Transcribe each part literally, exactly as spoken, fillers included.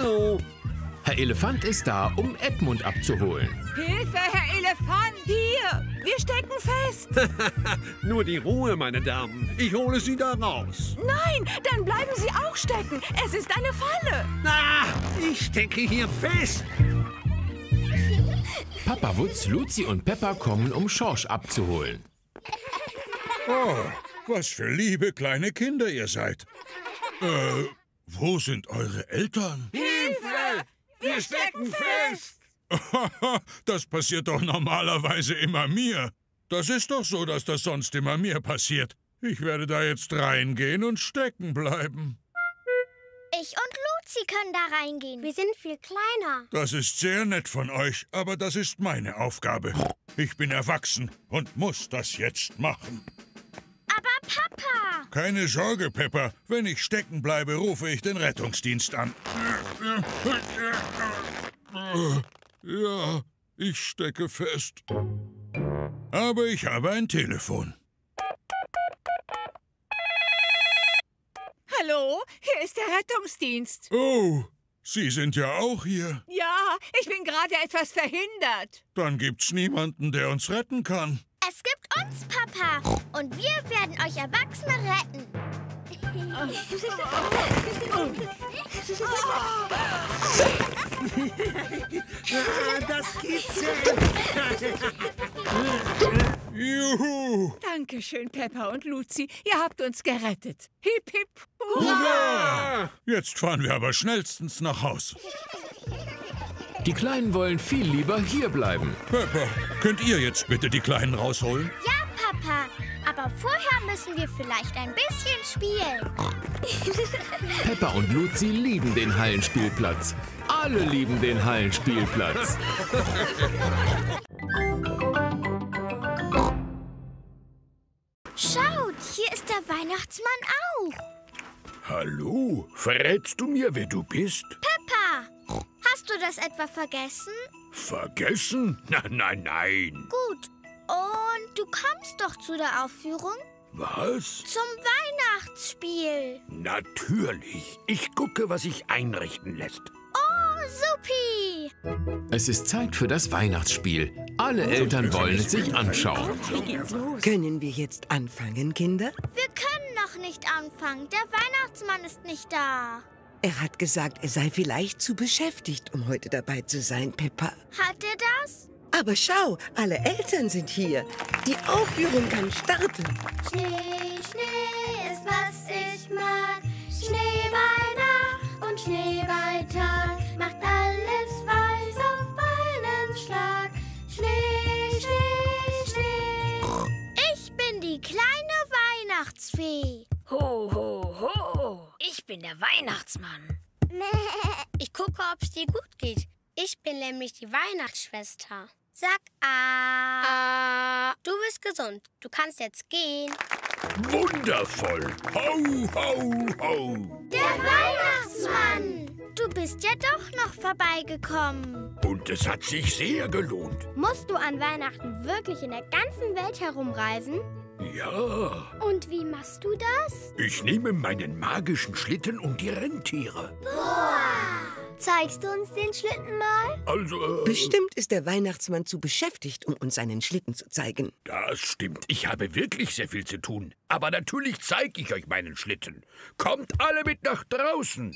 Hallo. Herr Elefant ist da, um Edmund abzuholen. Hilfe, Herr Elefant! Hier! Wir stecken fest! Nur die Ruhe, meine Damen. Ich hole Sie da raus. Nein, dann bleiben Sie auch stecken. Es ist eine Falle. Ah, ich stecke hier fest. Papa Wutz, Luzi und Peppa kommen, um Schorsch abzuholen. Oh, was für liebe kleine Kinder ihr seid. Äh, wo sind eure Eltern? Hilfe! Wir stecken fest! Das passiert doch normalerweise immer mir. Das ist doch so, dass das sonst immer mir passiert. Ich werde da jetzt reingehen und stecken bleiben. Ich und Luzi können da reingehen. Wir sind viel kleiner. Das ist sehr nett von euch, aber das ist meine Aufgabe. Ich bin erwachsen und muss das jetzt machen. Aber Papa! Keine Sorge, Peppa. Wenn ich stecken bleibe, rufe ich den Rettungsdienst an. Ja, ich stecke fest. Aber ich habe ein Telefon. Hallo, hier ist der Rettungsdienst. Oh, Sie sind ja auch hier. Ja, ich bin gerade etwas verhindert. Dann gibt's niemanden, der uns retten kann. Es gibt uns, Papa. Und wir werden euch Erwachsene retten. Ah, das kitzelt. Juhu! Dankeschön, Peppa und Luzi. Ihr habt uns gerettet. Hip, hip, hurra! Hurra! Jetzt fahren wir aber schnellstens nach Haus. Die Kleinen wollen viel lieber hier bleiben. Peppa, könnt ihr jetzt bitte die Kleinen rausholen? Ja, Papa. Aber vorher müssen wir vielleicht ein bisschen spielen. Peppa und Luzi lieben den Hallenspielplatz. Alle lieben den Hallenspielplatz. Schaut, hier ist der Weihnachtsmann auch. Hallo, verrätst du mir, wer du bist? Peppa, hast du das etwa vergessen? Vergessen? Nein, nein, nein. Gut. Und du kommst doch zu der Aufführung? Was? Zum Weihnachtsspiel. Natürlich. Ich gucke, was sich einrichten lässt. Oh, supi. Es ist Zeit für das Weihnachtsspiel. Alle Eltern wollen es sich anschauen. Können wir jetzt anfangen, Kinder? Wir können noch nicht anfangen. Der Weihnachtsmann ist nicht da. Er hat gesagt, er sei vielleicht zu beschäftigt, um heute dabei zu sein, Peppa. Hat er das? Aber schau, alle Eltern sind hier. Die Aufführung kann starten. Schnee, Schnee ist, was ich mag. Schnee bei Nacht und Schnee bei Tag. Macht alles weiß auf einen Schlag. Schnee, Schnee, Schnee. Ich bin die kleine Weihnachtsfee. Ho, ho, ho. Ich bin der Weihnachtsmann. Ich gucke, ob es dir gut geht. Ich bin nämlich die Weihnachtsschwester. Sag ah. Du bist gesund. Du kannst jetzt gehen. Wundervoll. Ho, ho, ho. Der Weihnachtsmann. Du bist ja doch noch vorbeigekommen. Und es hat sich sehr gelohnt. Musst du an Weihnachten wirklich in der ganzen Welt herumreisen? Ja. Und wie machst du das? Ich nehme meinen magischen Schlitten und die Rentiere. Boah. Zeigst du uns den Schlitten mal? Also, äh, Bestimmt ist der Weihnachtsmann zu beschäftigt, um uns seinen Schlitten zu zeigen. Das stimmt. Ich habe wirklich sehr viel zu tun. Aber natürlich zeige ich euch meinen Schlitten. Kommt alle mit nach draußen.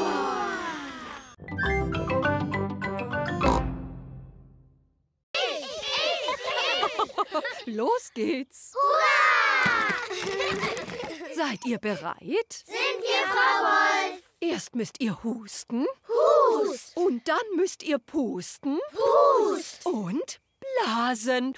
Los geht's. Hurra! Seid ihr bereit? Sind wir, Frau Wolf? Erst müsst ihr husten. Hust! Und dann müsst ihr pusten. Hust! Und blasen.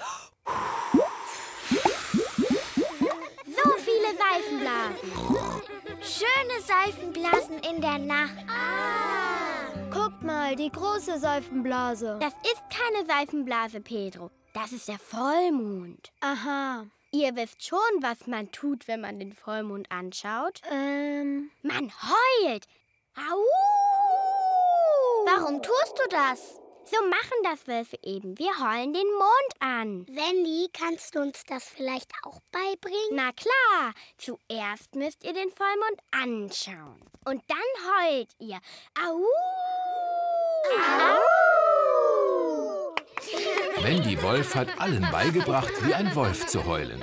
So viele Seifenblasen. Schöne Seifenblasen in der Nacht. Ah. Guck mal, die große Seifenblase. Das ist keine Seifenblase, Pedro. Das ist der Vollmond. Aha. Ihr wisst schon, was man tut, wenn man den Vollmond anschaut? Ähm. Man heult. Au! Warum tust du das? So machen das Wölfe eben. Wir heulen den Mond an. Wendy, kannst du uns das vielleicht auch beibringen? Na klar. Zuerst müsst ihr den Vollmond anschauen. Und dann heult ihr. Au! Wendy Wolf hat allen beigebracht, wie ein Wolf zu heulen.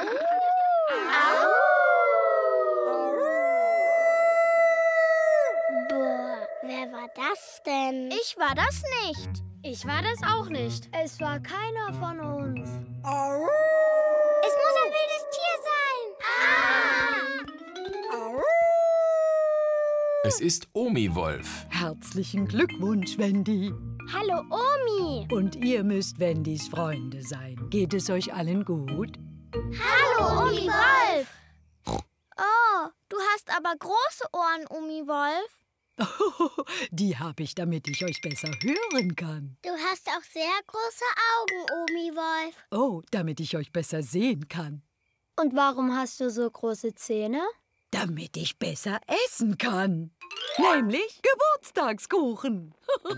Boah, wer war das denn? Ich war das nicht. Ich war das auch nicht. Es war keiner von uns. Es muss ein wildes Tier sein. Ah! Es ist Omi Wolf. Herzlichen Glückwunsch, Wendy. Hallo, Omi. Und ihr müsst Wendys Freunde sein. Geht es euch allen gut? Hallo, Omi Wolf. Oh, du hast aber große Ohren, Omi Wolf. Die habe ich, damit ich euch besser hören kann. Du hast auch sehr große Augen, Omi Wolf. Oh, damit ich euch besser sehen kann. Und warum hast du so große Zähne? Damit ich besser essen kann. Nämlich Geburtstagskuchen.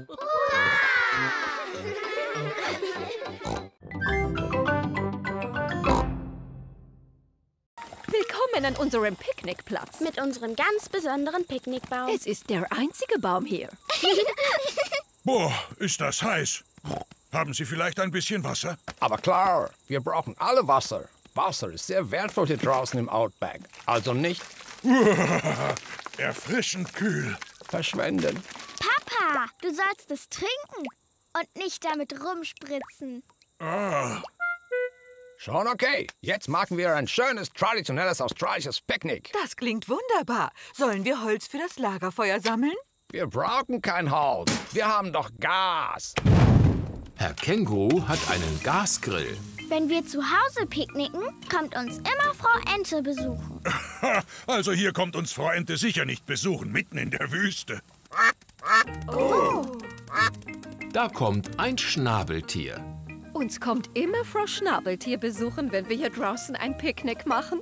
Willkommen an unserem Picknickplatz. Mit unserem ganz besonderen Picknickbaum. Es ist der einzige Baum hier. Boah, ist das heiß. Haben Sie vielleicht ein bisschen Wasser? Aber klar, wir brauchen alle Wasser. Wasser ist sehr wertvoll hier draußen im Outback. Also nicht erfrischend kühl. verschwenden. Papa, du sollst es trinken und nicht damit rumspritzen. Ah. Schon okay. Jetzt machen wir ein schönes, traditionelles australisches Picknick. Das klingt wunderbar. Sollen wir Holz für das Lagerfeuer sammeln? Wir brauchen kein Holz. Wir haben doch Gas. Herr Känguru hat einen Gasgrill. Wenn wir zu Hause picknicken, kommt uns immer Frau Ente besuchen. Also hier kommt uns Frau Ente sicher nicht besuchen, mitten in der Wüste. Oh. Da kommt ein Schnabeltier. Uns kommt immer Frau Schnabeltier besuchen, wenn wir hier draußen ein Picknick machen.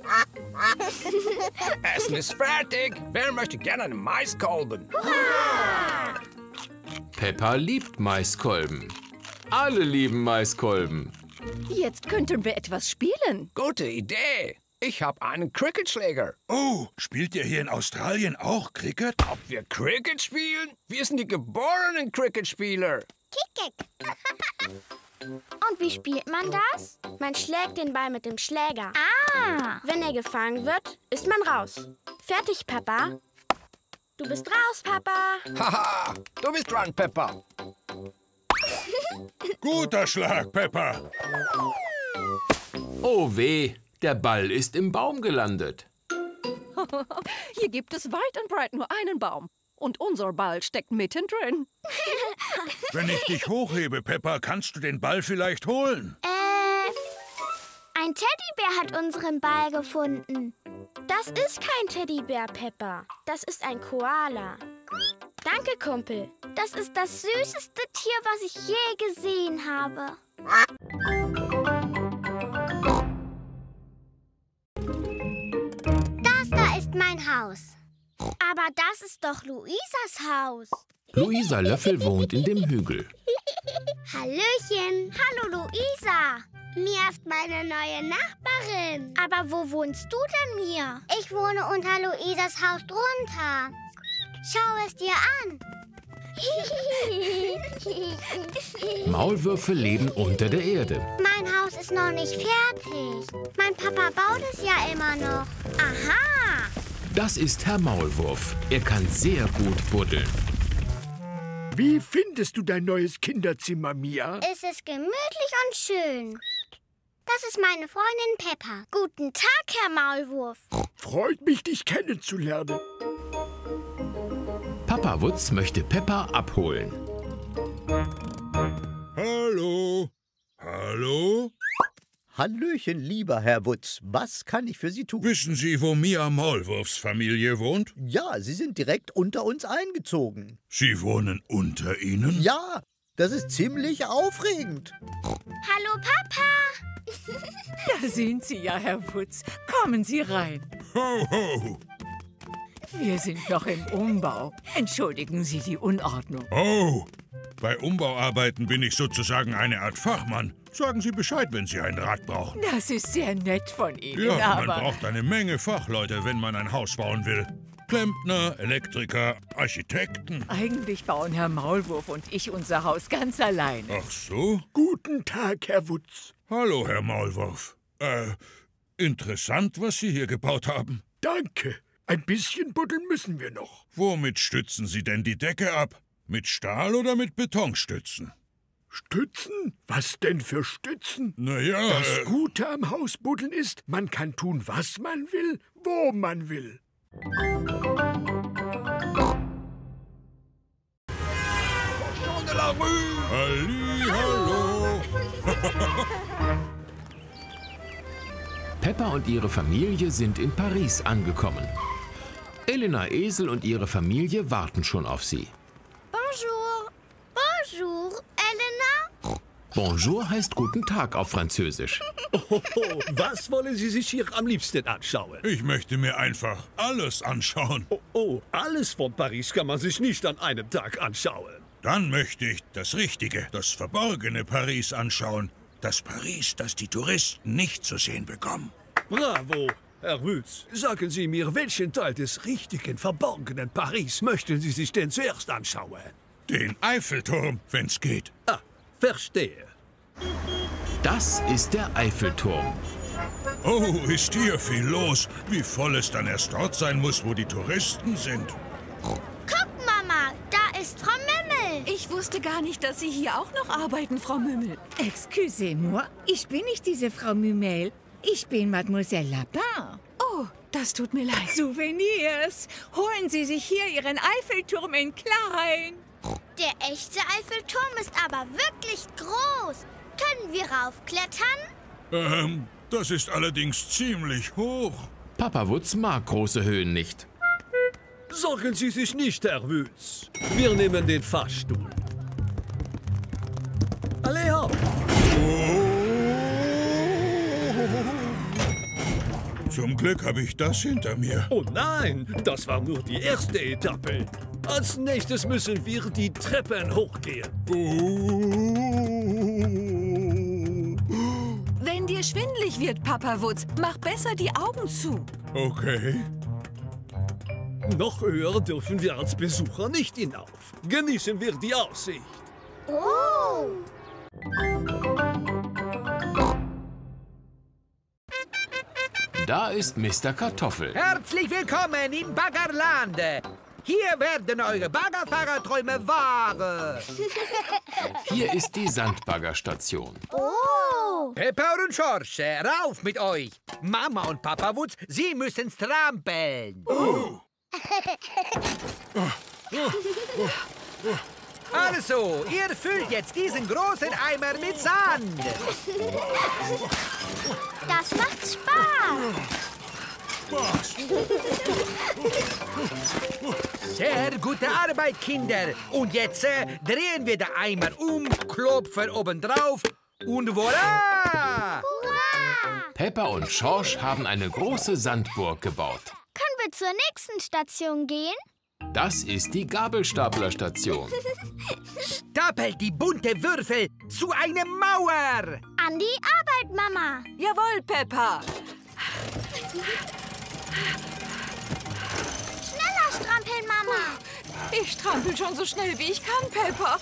Essen ist fertig. Wer möchte gerne einen Maiskolben? Peppa liebt Maiskolben. Alle lieben Maiskolben. Jetzt könnten wir etwas spielen. Gute Idee. Ich habe einen Cricketschläger. Oh, spielt ihr hier in Australien auch Cricket? Ob wir Cricket spielen? Wir sind die geborenen Cricketspieler. Kick, kick. Und wie spielt man das? Man schlägt den Ball mit dem Schläger. Ah! Wenn er gefangen wird, ist man raus. Fertig, Papa. Du bist raus, Papa. Haha, du bist dran, Peppa. Guter Schlag, Peppa. Oh weh, der Ball ist im Baum gelandet. Hier gibt es weit und breit nur einen Baum. Und unser Ball steckt mittendrin. Wenn ich dich hochhebe, Peppa, kannst du den Ball vielleicht holen? Äh, ein Teddybär hat unseren Ball gefunden. Das ist kein Teddybär, Peppa. Das ist ein Koala. Danke, Kumpel. Das ist das süßeste Tier, was ich je gesehen habe. Das da ist mein Haus. Aber das ist doch Luisas Haus. Luisa Löffel wohnt in dem Hügel. Hallöchen. Hallo, Luisa. Mia ist meine neue Nachbarin. Aber wo wohnst du denn, Mia? Ich wohne unter Luisas Haus drunter. Schau es dir an. Maulwürfe leben unter der Erde. Mein Haus ist noch nicht fertig. Mein Papa baut es ja immer noch. Aha! Das ist Herr Maulwurf. Er kann sehr gut buddeln. Wie findest du dein neues Kinderzimmer, Mia? Es ist gemütlich und schön. Das ist meine Freundin Peppa. Guten Tag, Herr Maulwurf. Freut mich, dich kennenzulernen. Papa Wutz möchte Peppa abholen. Hallo? Hallo? Hallöchen, lieber Herr Wutz. Was kann ich für Sie tun? Wissen Sie, wo Mia Maulwurfs Familie wohnt? Ja, Sie sind direkt unter uns eingezogen. Sie wohnen unter Ihnen? Ja, das ist ziemlich aufregend. Hallo, Papa. Da sind Sie ja, Herr Wutz. Kommen Sie rein. Ho, ho. Wir sind noch im Umbau. Entschuldigen Sie die Unordnung. Oh, bei Umbauarbeiten bin ich sozusagen eine Art Fachmann. Sagen Sie Bescheid, wenn Sie ein Rad brauchen. Das ist sehr nett von Ihnen, Ja, aber... man braucht eine Menge Fachleute, wenn man ein Haus bauen will. Klempner, Elektriker, Architekten. Eigentlich bauen Herr Maulwurf und ich unser Haus ganz alleine. Ach so? Guten Tag, Herr Wutz. Hallo, Herr Maulwurf. Äh, interessant, was Sie hier gebaut haben. Danke. Ein bisschen buddeln müssen wir noch. Womit stützen Sie denn die Decke ab? Mit Stahl oder mit Betonstützen? Stützen? Was denn für Stützen? Naja, Das äh, Gute am Hausbuddeln ist, man kann tun, was man will, wo man will. Hallihallo. Peppa und ihre Familie sind in Paris angekommen. Elena Esel und ihre Familie warten schon auf sie. Bonjour. Bonjour, Elena. Bonjour heißt Guten Tag auf Französisch. Oh, was wollen Sie sich hier am liebsten anschauen? Ich möchte mir einfach alles anschauen. Oh, oh, alles von Paris kann man sich nicht an einem Tag anschauen. Dann möchte ich das richtige, das verborgene Paris anschauen. Das Paris, das die Touristen nicht zu sehen bekommen. Bravo, Herr Wütz. Sagen Sie mir, welchen Teil des richtigen, verborgenen Paris möchten Sie sich denn zuerst anschauen? Den Eiffelturm, wenn's geht. Ah, verstehe. Das ist der Eiffelturm. Oh, ist hier viel los. Wie voll es dann erst dort sein muss, wo die Touristen sind. Guck, Mama, da ist Frau Mümmel. Ich wusste gar nicht, dass Sie hier auch noch arbeiten, Frau Mümmel. Excusez-moi, ich bin nicht diese Frau Mümmel. Ich bin Mademoiselle Lapin. Oh, das tut mir leid. Souvenirs. Holen Sie sich hier Ihren Eiffelturm in klein. Der echte Eiffelturm ist aber wirklich groß. Können wir raufklettern? Ähm, das ist allerdings ziemlich hoch. Papa Wutz mag große Höhen nicht. Sorgen Sie sich nicht, Herr Wütz. Wir nehmen den Fahrstuhl. Alle hopp! Zum Glück habe ich das hinter mir. Oh nein, das war nur die erste Etappe. Als nächstes müssen wir die Treppen hochgehen. Wenn dir schwindelig wird, Papa Wutz, mach besser die Augen zu. Okay. Noch höher dürfen wir als Besucher nicht hinauf. Genießen wir die Aussicht. Oh! Da ist Mister Kartoffel. Herzlich willkommen im Baggerland. Hier werden eure Baggerfahrerträume wahr. Hier ist die Sandbaggerstation. Oh! Peppa und George, rauf mit euch. Mama und Papa Wutz, sie müssen strampeln. Oh. Also, ihr füllt jetzt diesen großen Eimer mit Sand. Das macht Spaß. Sehr gute Arbeit, Kinder. Und jetzt äh, drehen wir den Eimer um, klopfen obendrauf und voilà! Hurra! Peppa und Schorsch haben eine große Sandburg gebaut. Können wir zur nächsten Station gehen? Das ist die Gabelstaplerstation. Stapelt die bunte Würfel zu einer Mauer. An die Arbeit, Mama. Jawohl, Peppa. Schneller strampeln, Mama. Ich strampel schon so schnell, wie ich kann, Peppa.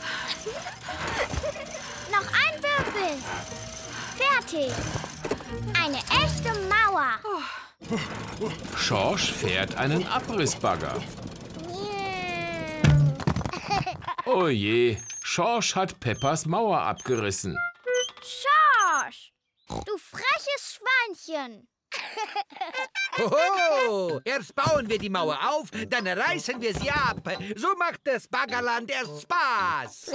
Noch ein Würfel. Fertig. Eine echte Mauer. Schorsch fährt einen Abrissbagger. Oh je, Schorsch hat Peppas Mauer abgerissen. Schorsch, du freches Schweinchen. Hoho, erst bauen wir die Mauer auf, dann reißen wir sie ab. So macht das Baggerland erst Spaß.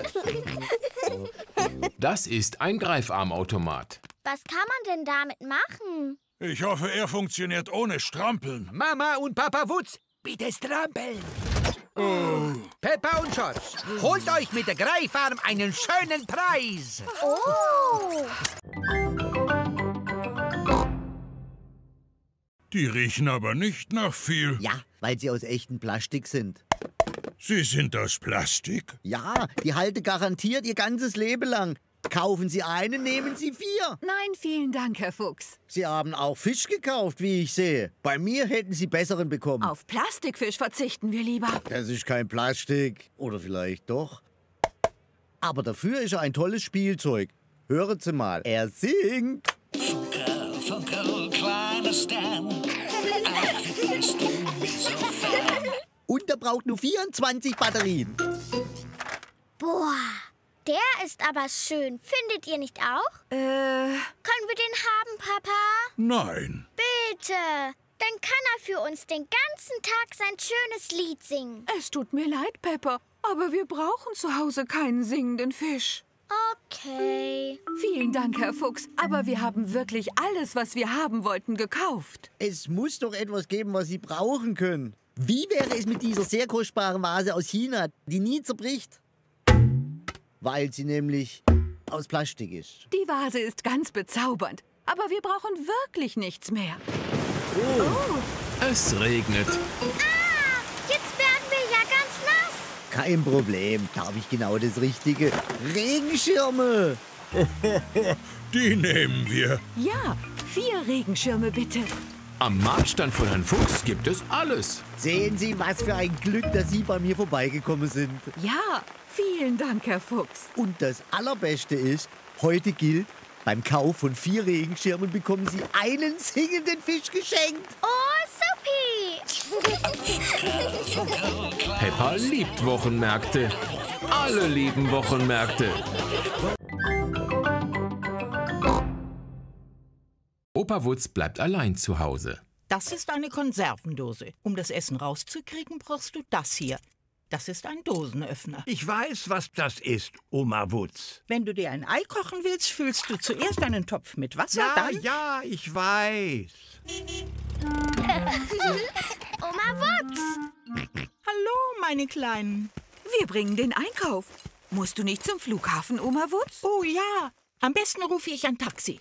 Das ist ein Greifarmautomat. Was kann man denn damit machen? Ich hoffe, er funktioniert ohne Strampeln. Mama und Papa Wutz, bitte strampeln. Oh. Peppa und George, holt euch mit der Greifarm einen schönen Preis. Oh! Die riechen aber nicht nach viel. Ja, weil sie aus echtem Plastik sind. Sie sind aus Plastik? Ja, die halten garantiert ihr ganzes Leben lang. Kaufen Sie einen, nehmen Sie vier. Nein, vielen Dank, Herr Fuchs. Sie haben auch Fisch gekauft, wie ich sehe. Bei mir hätten Sie besseren bekommen. Auf Plastikfisch verzichten wir lieber. Das ist kein Plastik. Oder vielleicht doch. Aber dafür ist er ein tolles Spielzeug. Hören Sie mal, er singt. Funkel, Funkel, kleiner Stern. Ach, wie bist du mir so fern. Und er braucht nur vierundzwanzig Batterien. Boah, der ist aber schön. Findet ihr nicht auch? Äh... Können wir den haben, Papa? Nein. Bitte. Dann kann er für uns den ganzen Tag sein schönes Lied singen. Es tut mir leid, Peppa, aber wir brauchen zu Hause keinen singenden Fisch. Okay. Vielen Dank, Herr Fuchs, aber wir haben wirklich alles, was wir haben wollten, gekauft. Es muss doch etwas geben, was Sie brauchen können. Wie wäre es mit dieser sehr kostbaren Vase aus China, die nie zerbricht? Weil sie nämlich aus Plastik ist. Die Vase ist ganz bezaubernd, aber wir brauchen wirklich nichts mehr. Oh. Oh. Es regnet. Ah, jetzt werden wir ja ganz nass. Kein Problem, da habe ich genau das Richtige. Regenschirme! Die nehmen wir. Ja, vier Regenschirme bitte. Am Marktstand von Herrn Fuchs gibt es alles. Sehen Sie, was für ein Glück, dass Sie bei mir vorbeigekommen sind. Ja, vielen Dank, Herr Fuchs. Und das Allerbeste ist, heute gilt, beim Kauf von vier Regenschirmen bekommen Sie einen singenden Fisch geschenkt. Oh, supi! Peppa liebt Wochenmärkte. Alle lieben Wochenmärkte. Opa Wutz bleibt allein zu Hause. Das ist eine Konservendose. Um das Essen rauszukriegen, brauchst du das hier. Das ist ein Dosenöffner. Ich weiß, was das ist, Oma Wutz. Wenn du dir ein Ei kochen willst, füllst du zuerst einen Topf mit Wasser, ja, dann... Ja, ich weiß. Oma Wutz! Hallo, meine Kleinen. Wir bringen den Einkauf. Musst du nicht zum Flughafen, Oma Wutz? Oh ja, am besten rufe ich ein Taxi.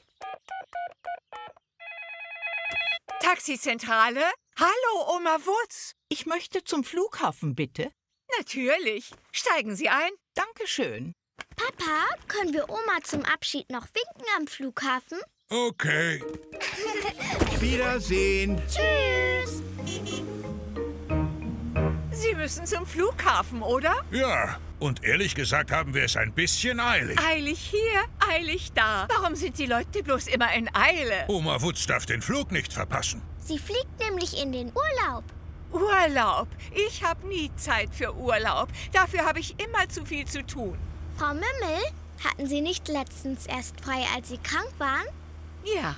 Taxizentrale? Hallo, Oma Wutz. Ich möchte zum Flughafen, bitte. Natürlich. Steigen Sie ein. Dankeschön. Papa, können wir Oma zum Abschied noch winken am Flughafen? Okay. Wiedersehen. Tschüss. Sie müssen zum Flughafen, oder? Ja, und ehrlich gesagt haben wir es ein bisschen eilig. Eilig hier, eilig da. Warum sind die Leute bloß immer in Eile? Oma Wutz darf den Flug nicht verpassen. Sie fliegt nämlich in den Urlaub. Urlaub? Ich habe nie Zeit für Urlaub. Dafür habe ich immer zu viel zu tun. Frau Mümmel, hatten Sie nicht letztens erst frei, als Sie krank waren? Ja.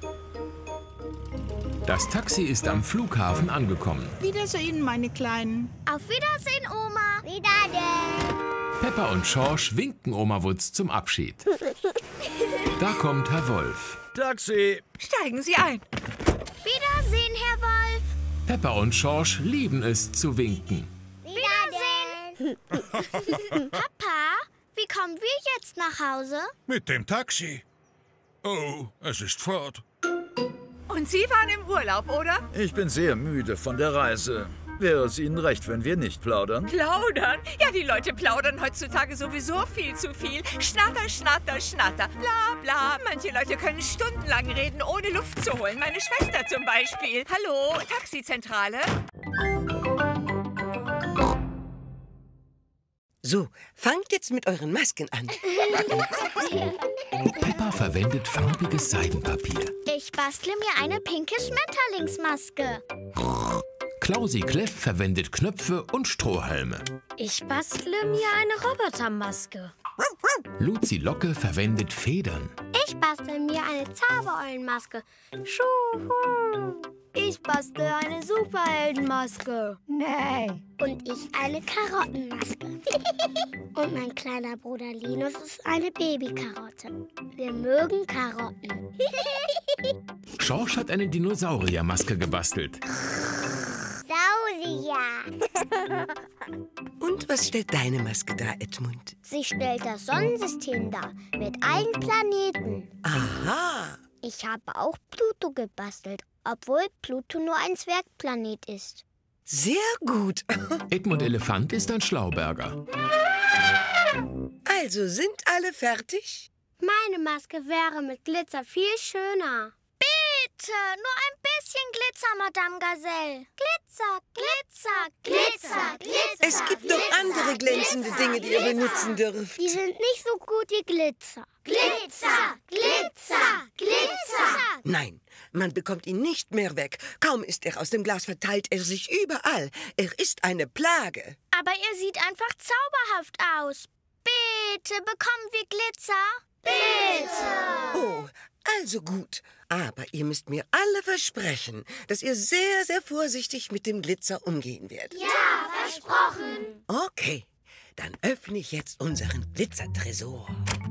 Das Taxi ist am Flughafen angekommen. Wiedersehen, meine Kleinen. Auf Wiedersehen, Oma. Wiedersehen. Peppa und Schorsch winken Oma Wutz zum Abschied. Da kommt Herr Wolf. Taxi. Steigen Sie ein. Wiedersehen, Herr Wolf. Peppa und Schorsch lieben es zu winken. Wiedersehen. Papa, wie kommen wir jetzt nach Hause? Mit dem Taxi. Oh, es ist fort. Und Sie waren im Urlaub, oder? Ich bin sehr müde von der Reise. Wäre es Ihnen recht, wenn wir nicht plaudern? Plaudern? Ja, die Leute plaudern heutzutage sowieso viel zu viel. Schnatter, schnatter, schnatter. Bla, bla. Manche Leute können stundenlang reden, ohne Luft zu holen. Meine Schwester zum Beispiel. Hallo, Taxizentrale? So, fangt jetzt mit euren Masken an. Peppa verwendet farbiges Seidenpapier. Ich bastle mir eine pinke Schmetterlingsmaske. Klausi Kleff verwendet Knöpfe und Strohhalme. Ich bastle mir eine Robotermaske. Luzi Locke verwendet Federn. Ich bastle mir eine Zaubereulenmaske. Schuhu. Ich bastle eine Superheldenmaske. Nein. Und ich eine Karottenmaske. Und mein kleiner Bruder Linus ist eine Babykarotte. Wir mögen Karotten. Schorsch hat eine Dinosauriermaske gebastelt. Saurier. Und was stellt deine Maske dar, Edmund? Sie stellt das Sonnensystem dar, mit allen Planeten. Aha. Ich habe auch Pluto gebastelt, obwohl Pluto nur ein Zwergplanet ist. Sehr gut. Edmund Elefant ist ein Schlauberger. Also sind alle fertig? Meine Maske wäre mit Glitzer viel schöner. Bitte, nur ein bisschen Glitzer, Madame Gazelle. Glitzer, Glitzer, Glitzer, Glitzer. Es gibt noch andere glänzende Dinge, die ihr benutzen dürft. Die sind nicht so gut wie Glitzer. Glitzer, Glitzer, Glitzer. Nein, man bekommt ihn nicht mehr weg. Kaum ist er aus dem Glas, verteilt er sich überall. Er ist eine Plage. Aber er sieht einfach zauberhaft aus. Bitte, bekommen wir Glitzer? Bitte. Oh, also gut. Aber ihr müsst mir alle versprechen, dass ihr sehr, sehr vorsichtig mit dem Glitzer umgehen werdet. Ja, versprochen. Okay, dann öffne ich jetzt unseren Glitzertresor.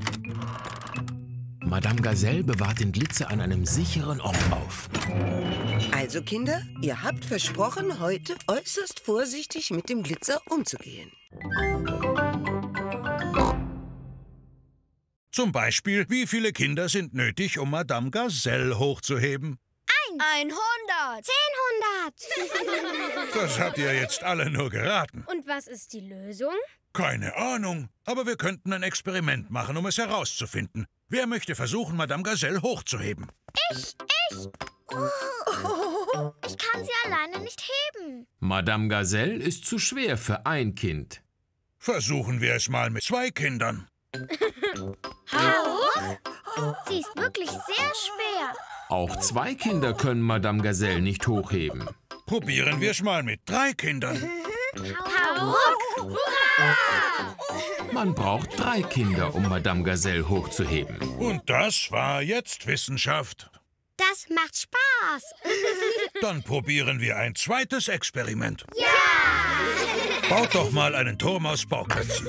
Madame Gazelle bewahrt den Glitzer an einem sicheren Ort auf. Also, Kinder, ihr habt versprochen, heute äußerst vorsichtig mit dem Glitzer umzugehen. Zum Beispiel, wie viele Kinder sind nötig, um Madame Gazelle hochzuheben? Eins. Einhundert. Zehnhundert. Das habt ihr jetzt alle nur geraten. Und was ist die Lösung? Keine Ahnung, aber wir könnten ein Experiment machen, um es herauszufinden. Wer möchte versuchen, Madame Gazelle hochzuheben? Ich, ich. Oh, ich kann sie alleine nicht heben. Madame Gazelle ist zu schwer für ein Kind. Versuchen wir es mal mit zwei Kindern. Hauruck? Sie ist wirklich sehr schwer. Auch zwei Kinder können Madame Gazelle nicht hochheben. Probieren wir es mal mit drei Kindern. Hauruck! Hurra! Man braucht drei Kinder, um Madame Gazelle hochzuheben. Und das war jetzt Wissenschaft. Das macht Spaß. Dann probieren wir ein zweites Experiment. Ja! Baut doch mal einen Turm aus Bauklötzen.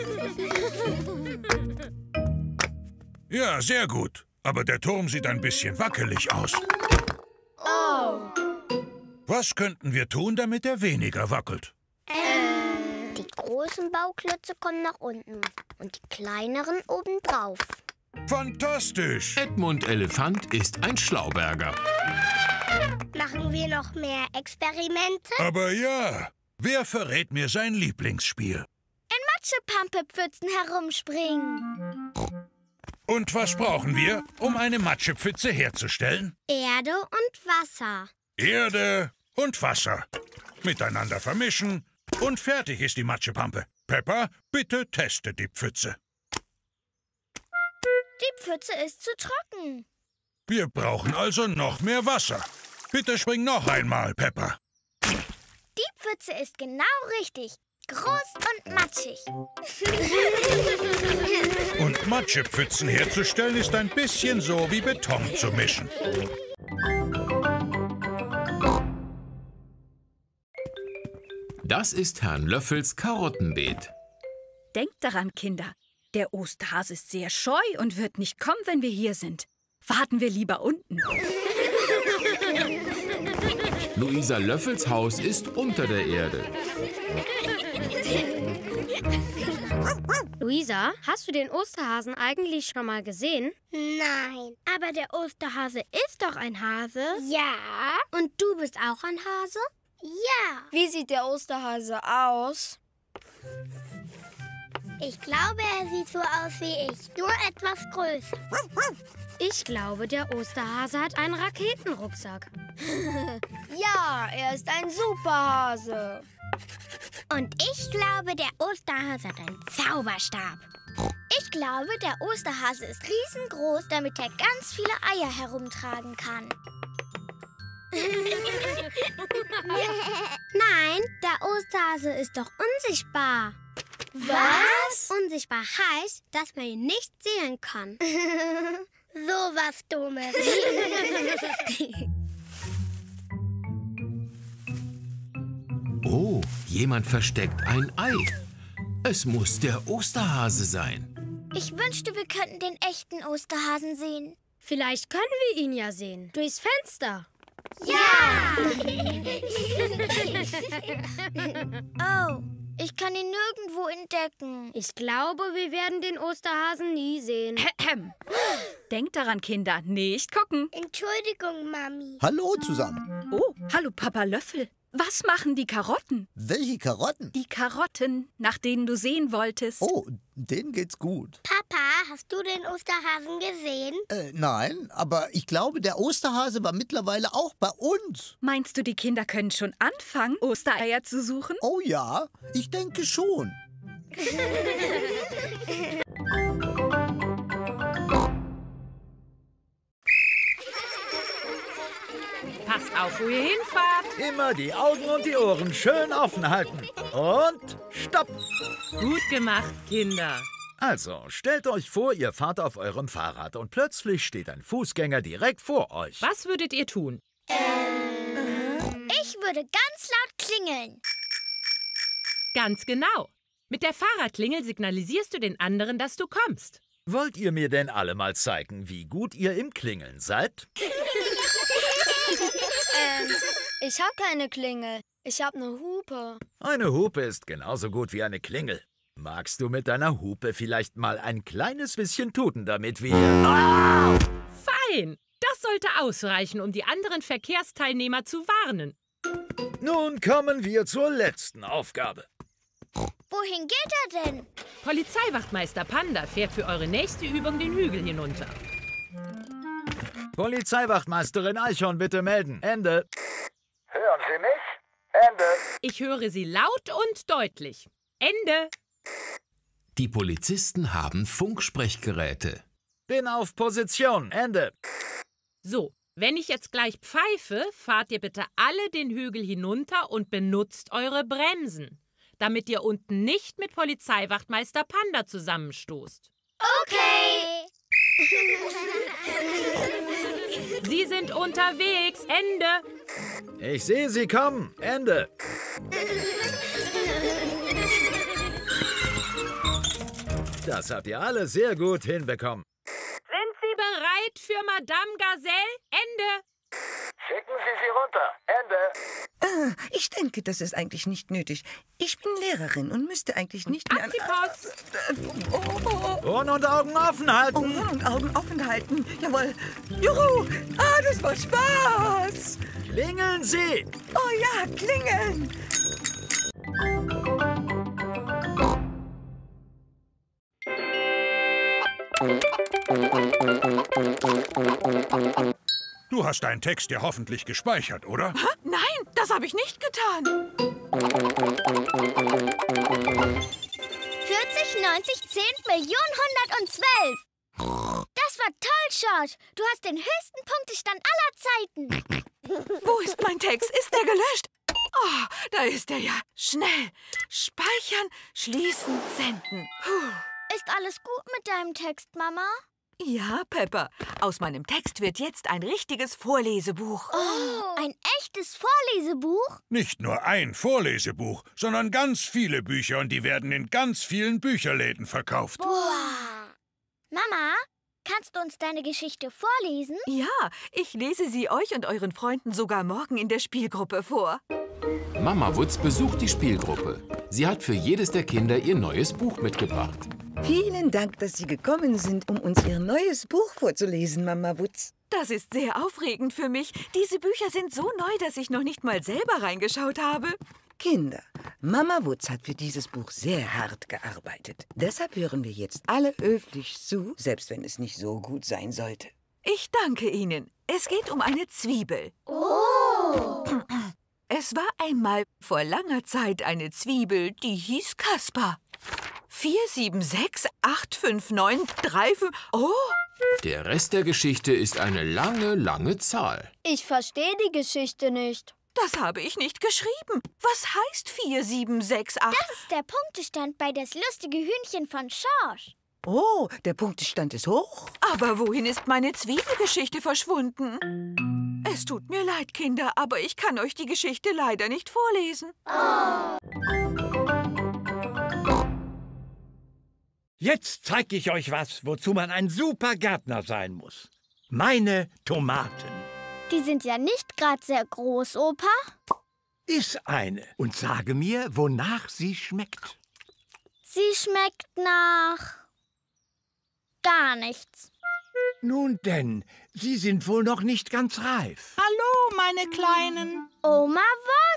Ja, sehr gut. Aber der Turm sieht ein bisschen wackelig aus. Oh. Was könnten wir tun, damit er weniger wackelt? Ähm, die großen Bauklötze kommen nach unten und die kleineren obendrauf. Fantastisch! Edmund Elefant ist ein Schlauberger. Machen wir noch mehr Experimente? Aber ja, wer verrät mir sein Lieblingsspiel? In Matschepampepfützen herumspringen. Und was brauchen wir, um eine Matschepfütze herzustellen? Erde und Wasser. Erde und Wasser. Miteinander vermischen und fertig ist die Matschepampe. Peppa, bitte teste die Pfütze. Die Pfütze ist zu trocken. Wir brauchen also noch mehr Wasser. Bitte spring noch einmal, Peppa. Die Pfütze ist genau richtig. Groß und matschig. Und Matschepfützen herzustellen ist ein bisschen so wie Beton zu mischen. Das ist Herrn Löffels Karottenbeet. Denkt daran, Kinder. Der Osterhase ist sehr scheu und wird nicht kommen, wenn wir hier sind. Warten wir lieber unten. Luisa Löffels Haus ist unter der Erde. Luisa, hast du den Osterhasen eigentlich schon mal gesehen? Nein. Aber der Osterhase ist doch ein Hase. Ja. Und du bist auch ein Hase? Ja. Wie sieht der Osterhase aus? Ich glaube, er sieht so aus wie ich, nur etwas größer. Ich glaube, der Osterhase hat einen Raketenrucksack. Ja, er ist ein Superhase. Und ich glaube, der Osterhase hat einen Zauberstab. Ich glaube, der Osterhase ist riesengroß, damit er ganz viele Eier herumtragen kann. Nein, der Osterhase ist doch unsichtbar. Was? Unsichtbar heißt, dass man ihn nicht sehen kann. So was Dummes. Oh, jemand versteckt ein Ei. Es muss der Osterhase sein. Ich wünschte, wir könnten den echten Osterhasen sehen. Vielleicht können wir ihn ja sehen. Durchs Fenster. Ja! Oh, ich kann ihn nirgendwo entdecken. Ich glaube, wir werden den Osterhasen nie sehen. Denkt daran, Kinder, nicht gucken. Entschuldigung, Mami. Hallo zusammen. Oh, hallo, Papa Löffel. Was machen die Karotten? Welche Karotten? Die Karotten, nach denen du sehen wolltest. Oh, denen geht's gut. Papa, hast du den Osterhasen gesehen? Äh, nein, aber ich glaube, der Osterhase war mittlerweile auch bei uns. Meinst du, die Kinder können schon anfangen, Ostereier zu suchen? Oh ja, ich denke schon. Passt auf, wo ihr hinfahrt. Immer die Augen und die Ohren schön offen halten. Und stopp! Gut gemacht, Kinder. Also, stellt euch vor, ihr fahrt auf eurem Fahrrad und plötzlich steht ein Fußgänger direkt vor euch. Was würdet ihr tun? Ähm, ich würde ganz laut klingeln. Ganz genau. Mit der Fahrradklingel signalisierst du den anderen, dass du kommst. Wollt ihr mir denn alle mal zeigen, wie gut ihr im Klingeln seid? ähm, ich hab keine Klingel. Ich hab eine Hupe. Eine Hupe ist genauso gut wie eine Klingel. Magst du mit deiner Hupe vielleicht mal ein kleines bisschen tuten, damit wir... Ah! Fein! Das sollte ausreichen, um die anderen Verkehrsteilnehmer zu warnen. Nun kommen wir zur letzten Aufgabe. Wohin geht er denn? Polizeiwachtmeister Panda fährt für eure nächste Übung den Hügel hinunter. Polizeiwachtmeisterin Eichhorn, bitte melden. Ende. Hören Sie mich? Ende. Ich höre Sie laut und deutlich. Ende. Die Polizisten haben Funksprechgeräte. Bin auf Position. Ende. So, wenn ich jetzt gleich pfeife, fahrt ihr bitte alle den Hügel hinunter und benutzt eure Bremsen, damit ihr unten nicht mit Polizeiwachtmeister Panda zusammenstoßt. Okay. Sie sind unterwegs. Ende. Ich sehe Sie kommen. Ende. Das habt ihr alle sehr gut hinbekommen. Sind Sie bereit für Madame Gazelle? Ende. Schicken Sie sie runter. Ende. Äh, ich denke, das ist eigentlich nicht nötig. Ich bin Lehrerin und müsste eigentlich nicht mehr... Antipas! Äh, oh, oh. Ohren und Augen offen halten. Ohren und Augen offen halten. Jawohl. Juhu! Ah, das war Spaß! Klingeln Sie! Oh ja, klingeln! Du hast deinen Text ja hoffentlich gespeichert, oder? Hä? Nein, das habe ich nicht getan. vierzig, neunzig, zehn, Millionen, hundertzwölf. Das war toll, George. Du hast den höchsten Punktestand aller Zeiten. Wo ist mein Text? Ist der gelöscht? Oh, da ist er ja. Schnell. Speichern, schließen, senden. Puh. Ist alles gut mit deinem Text, Mama? Ja, Peppa. Aus meinem Text wird jetzt ein richtiges Vorlesebuch. Oh, ein echtes Vorlesebuch? Nicht nur ein Vorlesebuch, sondern ganz viele Bücher und die werden in ganz vielen Bücherläden verkauft. Boah. Mama, kannst du uns deine Geschichte vorlesen? Ja, ich lese sie euch und euren Freunden sogar morgen in der Spielgruppe vor. Mama Wutz besucht die Spielgruppe. Sie hat für jedes der Kinder ihr neues Buch mitgebracht. Vielen Dank, dass Sie gekommen sind, um uns Ihr neues Buch vorzulesen, Mama Wutz. Das ist sehr aufregend für mich. Diese Bücher sind so neu, dass ich noch nicht mal selber reingeschaut habe. Kinder, Mama Wutz hat für dieses Buch sehr hart gearbeitet. Deshalb hören wir jetzt alle höflich zu, selbst wenn es nicht so gut sein sollte. Ich danke Ihnen. Es geht um eine Zwiebel. Oh! Es war einmal vor langer Zeit eine Zwiebel, die hieß Kaspar. vier, sieben, sechs, acht, fünf, neun, drei, fünf... Oh! Der Rest der Geschichte ist eine lange, lange Zahl. Ich verstehe die Geschichte nicht. Das habe ich nicht geschrieben. Was heißt vier, sieben, sechs, acht? Das ist der Punktestand bei das lustige Hühnchen von Schorsch. Oh, der Punktestand ist hoch. Aber wohin ist meine Zwiebelgeschichte verschwunden? Es tut mir leid, Kinder, aber ich kann euch die Geschichte leider nicht vorlesen. Oh. Jetzt zeige ich euch was, wozu man ein super Gärtner sein muss. Meine Tomaten. Die sind ja nicht gerade sehr groß, Opa. Iss eine und sage mir, wonach sie schmeckt. Sie schmeckt nach... gar nichts. Nun denn, sie sind wohl noch nicht ganz reif. Hallo, meine Kleinen. Oma Wutz.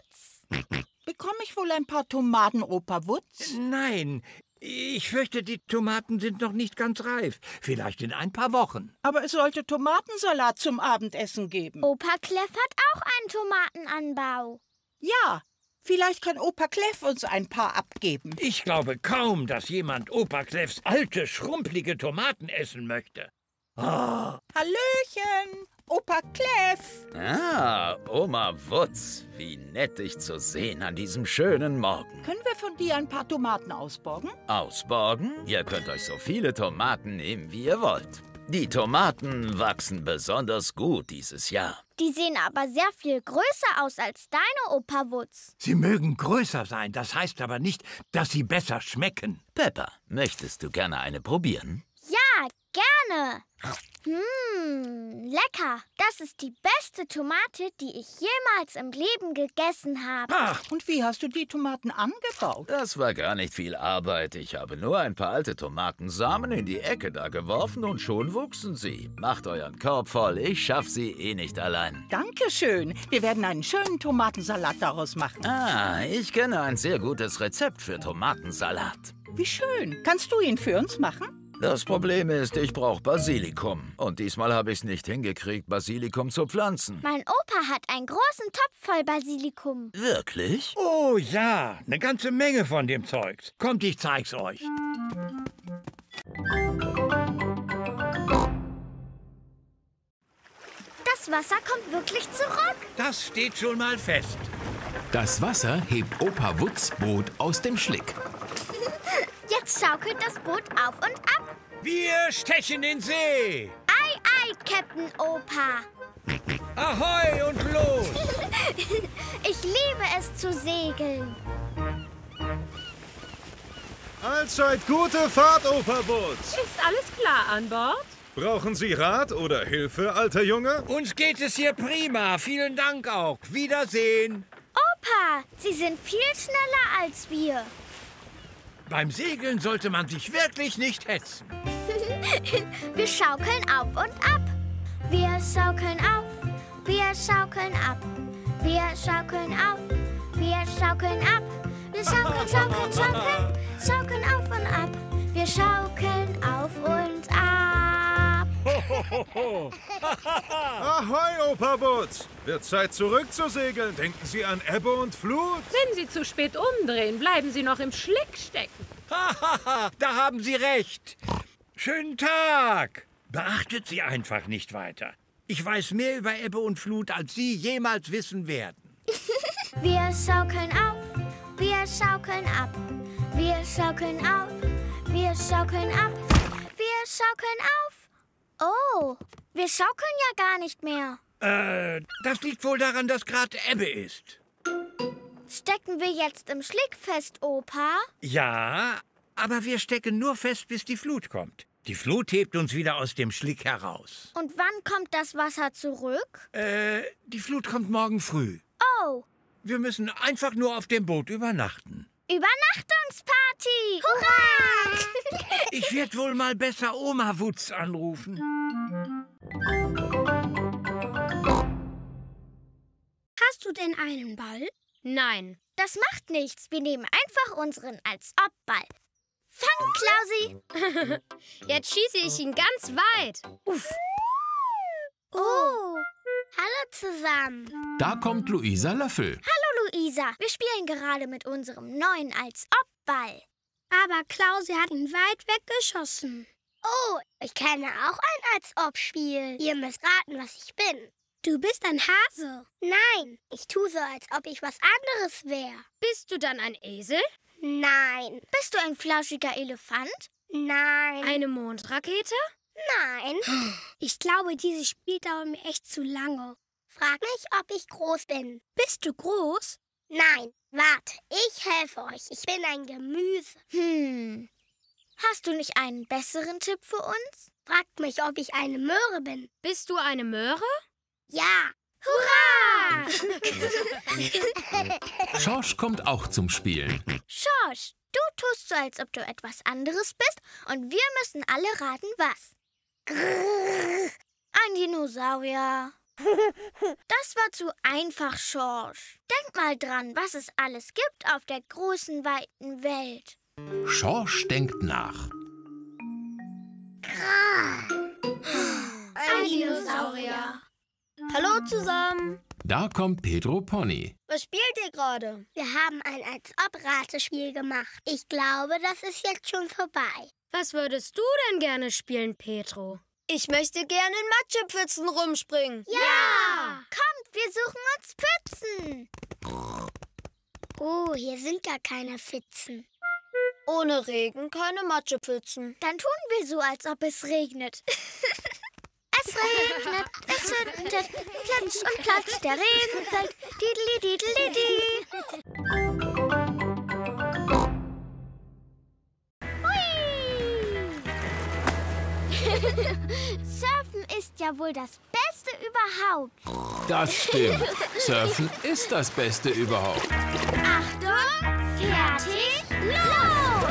Bekomme ich wohl ein paar Tomaten, Opa Wutz? Nein, ich fürchte, die Tomaten sind noch nicht ganz reif. Vielleicht in ein paar Wochen. Aber es sollte Tomatensalat zum Abendessen geben. Opa Kleff hat auch einen Tomatenanbau. Ja, vielleicht kann Opa Kleff uns ein paar abgeben. Ich glaube kaum, dass jemand Opa Kleffs alte, schrumpelige Tomaten essen möchte. Oh. Hallöchen, Opa Kleff. Ah, Oma Wutz, wie nett dich zu sehen an diesem schönen Morgen. Können wir von dir ein paar Tomaten ausborgen? Ausborgen? Ihr könnt euch so viele Tomaten nehmen, wie ihr wollt. Die Tomaten wachsen besonders gut dieses Jahr. Die sehen aber sehr viel größer aus als deine, Opa Wutz. Sie mögen größer sein, das heißt aber nicht, dass sie besser schmecken. Peppa, möchtest du gerne eine probieren? Ja, gerne. Mmh, lecker. Das ist die beste Tomate, die ich jemals im Leben gegessen habe. Ach, und wie hast du die Tomaten angebaut? Das war gar nicht viel Arbeit. Ich habe nur ein paar alte Tomatensamen in die Ecke da geworfen und schon wuchsen sie. Macht euren Korb voll, ich schaff sie eh nicht allein. Dankeschön. Wir werden einen schönen Tomatensalat daraus machen. Ah, ich kenne ein sehr gutes Rezept für Tomatensalat. Wie schön. Kannst du ihn für uns machen? Das Problem ist, ich brauche Basilikum. Und diesmal habe ich es nicht hingekriegt, Basilikum zu pflanzen. Mein Opa hat einen großen Topf voll Basilikum. Wirklich? Oh ja, eine ganze Menge von dem Zeugs. Kommt, ich zeig's euch. Das Wasser kommt wirklich zurück. Das steht schon mal fest. Das Wasser hebt Opa Wutz Boot aus dem Schlick. Jetzt schaukelt das Boot auf und ab. Wir stechen in See. Ei, ei, Captain Opa. Ahoi und los. Ich liebe es zu segeln. Allzeit gute Fahrt, Opa Wutz. Ist alles klar an Bord? Brauchen Sie Rat oder Hilfe, alter Junge? Uns geht es hier prima. Vielen Dank auch. Wiedersehen. Opa, Sie sind viel schneller als wir. Beim Segeln sollte man sich wirklich nicht hetzen. Wir schaukeln auf und ab. Wir schaukeln auf. Wir schaukeln ab. Wir schaukeln auf. Wir schaukeln ab. Wir schaukeln, schaukeln, schaukeln. Schaukeln auf und ab. Wir schaukeln auf und ab. Hohoho. Ahoi, Opa Wutz. Wird Zeit zurückzusegeln. Denken Sie an Ebbe und Flut. Wenn Sie zu spät umdrehen, bleiben Sie noch im Schlick stecken. Da haben Sie recht. Schönen Tag. Beachtet Sie einfach nicht weiter. Ich weiß mehr über Ebbe und Flut, als Sie jemals wissen werden. Wir schaukeln auf. Wir schaukeln ab. Wir schaukeln auf. Wir schaukeln ab. Wir schaukeln auf. Oh, wir schaukeln ja gar nicht mehr. Äh, das liegt wohl daran, dass gerade Ebbe ist. Stecken wir jetzt im Schlick fest, Opa? Ja, aber wir stecken nur fest, bis die Flut kommt. Die Flut hebt uns wieder aus dem Schlick heraus. Und wann kommt das Wasser zurück? Äh, die Flut kommt morgen früh. Oh. Wir müssen einfach nur auf dem Boot übernachten. Übernachtungsparty! Hurra! Ich werde wohl mal besser Oma Wutz anrufen. Hast du denn einen Ball? Nein. Das macht nichts. Wir nehmen einfach unseren als Ob-Ball. Fang, Klausi! Jetzt schieße ich ihn ganz weit. Uff. Oh. Hallo zusammen. Da kommt Luisa Löffel. Hallo, Luisa. Wir spielen gerade mit unserem neuen als Ob-Ball. Aber Klausi hat ihn weit weggeschossen. Oh, ich kenne auch ein Als-Ob-Spiel. Ihr müsst raten, was ich bin. Du bist ein Hase. Nein, ich tue so, als ob ich was anderes wäre. Bist du dann ein Esel? Nein. Bist du ein flauschiger Elefant? Nein. Eine Mondrakete? Nein. Ich glaube, dieses Spiel dauert mir echt zu lange. Frag mich, ob ich groß bin. Bist du groß? Nein. Warte, ich helfe euch. Ich bin ein Gemüse. Hm. Hast du nicht einen besseren Tipp für uns? Fragt mich, ob ich eine Möhre bin. Bist du eine Möhre? Ja. Hurra! Schorsch kommt auch zum Spielen. Schorsch, du tust so, als ob du etwas anderes bist und wir müssen alle raten, was. Grrr, ein Dinosaurier. Das war zu einfach, Schorsch. Denk mal dran, was es alles gibt auf der großen, weiten Welt. Schorsch denkt nach. Ein Dinosaurier. Hallo zusammen. Da kommt Pedro Pony. Was spielt ihr gerade? Wir haben ein Als-ob-Ratespiel gemacht. Ich glaube, das ist jetzt schon vorbei. Was würdest du denn gerne spielen, Pedro? Ich möchte gerne in Matschepfützen rumspringen. Ja! Kommt, wir suchen uns Pfützen. Oh, hier sind gar keine Pfützen. Ohne Regen keine Matschepfützen. Dann tun wir so, als ob es regnet. Es regnet, es schüttet, klatsch und klatsch, der Regen fällt. Dideli, dideli, Surfen ist ja wohl das Beste überhaupt. Das stimmt. Surfen ist das Beste überhaupt. Achtung, fertig, los!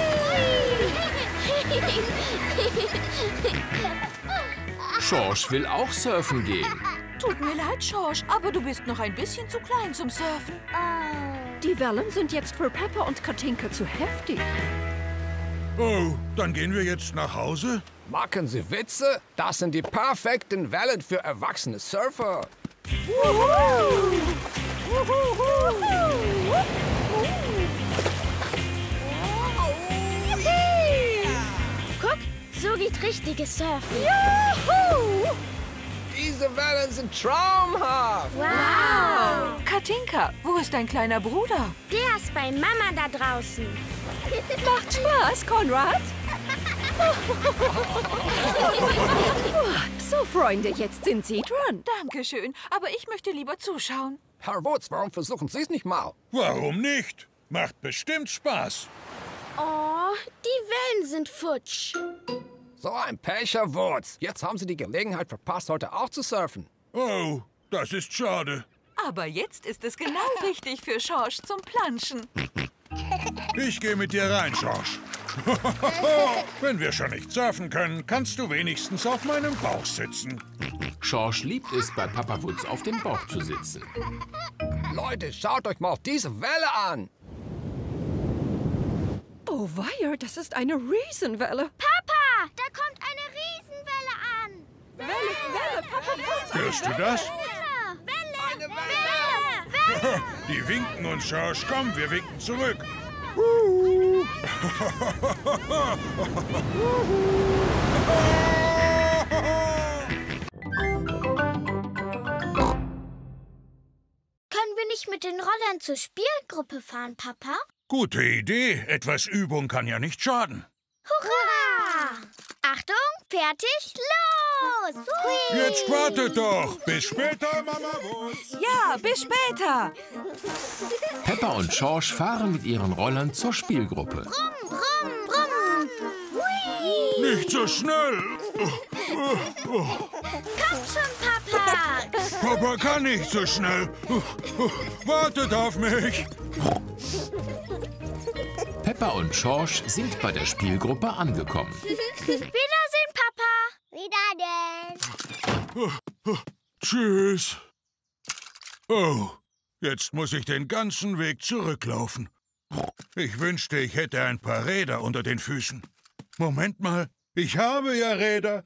Schorsch will auch surfen gehen. Tut mir leid, Schorsch, aber du bist noch ein bisschen zu klein zum Surfen. Die Wellen sind jetzt für Peppa und Katinka zu heftig. Oh, dann gehen wir jetzt nach Hause? Machen Sie Witze? Das sind die perfekten Wellen für erwachsene Surfer. Guck, so geht richtiges Surfen. Juhu! Diese Wellen sind traumhaft. Wow! Katinka, wo ist dein kleiner Bruder? Der ist bei Mama da draußen. Macht Spaß, Konrad. So, Freunde, jetzt sind Sie dran. Dankeschön, aber ich möchte lieber zuschauen. Herr Woods, warum versuchen Sie es nicht mal? Warum nicht? Macht bestimmt Spaß. Oh, die Wellen sind futsch. So ein Pech, Herr Woods. Jetzt haben Sie die Gelegenheit verpasst, heute auch zu surfen. Oh, das ist schade. Aber jetzt ist es genau richtig für Schorsch zum Planschen. Ich gehe mit dir rein, Schorsch. Wenn wir schon nicht surfen können, kannst du wenigstens auf meinem Bauch sitzen. Schorsch liebt es, bei Papa Woods auf dem Bauch zu sitzen. Leute, schaut euch mal diese Welle an. Oh weia, das ist eine Riesenwelle. Papa, da kommt eine Riesenwelle an. Welle, Welle, Papa Woods. Hörst du das? Welle, Welle, Welle, Welle. Die winken uns, Schorsch. Komm, wir winken zurück. Können wir nicht mit den Rollern zur Spielgruppe fahren, Papa? Gute Idee. Etwas Übung kann ja nicht schaden. Hurra! Achtung, fertig, los! Hui! Jetzt wartet doch. Bis später, Mama Woods. Ja, bis später. Peppa und Schorsch fahren mit ihren Rollern zur Spielgruppe. Brumm, brumm, brumm. Hui! Nicht so schnell. Komm schon, Papa! Papa kann nicht so schnell. Wartet auf mich. Peppa und Schorsch sind bei der Spielgruppe angekommen. Wiedersehen, Papa. Wiedersehen. Tschüss. Oh, jetzt muss ich den ganzen Weg zurücklaufen. Ich wünschte, ich hätte ein paar Räder unter den Füßen. Moment mal, ich habe ja Räder.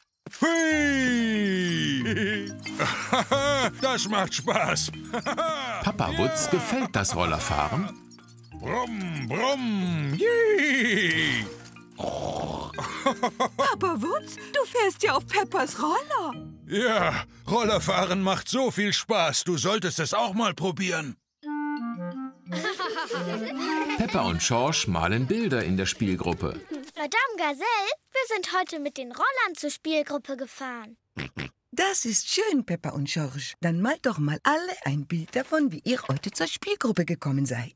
Hui! Das macht Spaß. Papa Woods gefällt das Rollerfahren. Brumm, brumm, jee! Papa Woods, du fährst ja auf Peppas Roller. Ja, Rollerfahren macht so viel Spaß. Du solltest es auch mal probieren. Peppa und Schorsch malen Bilder in der Spielgruppe. Madame Gazelle, wir sind heute mit den Rollern zur Spielgruppe gefahren. Das ist schön, Peppa und Schorsch. Dann malt doch mal alle ein Bild davon, wie ihr heute zur Spielgruppe gekommen seid.